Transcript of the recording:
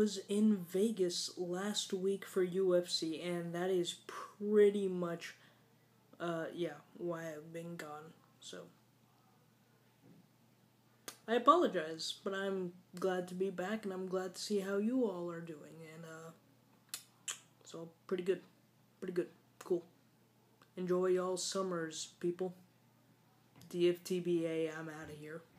was in Vegas last week for UFC, and that is pretty much, yeah, why I've been gone. So, I apologize, but I'm glad to be back, and I'm glad to see how you all are doing. And, so, pretty good. Pretty good. Cool. Enjoy y'all summers, people. DFTBA, I'm out of here.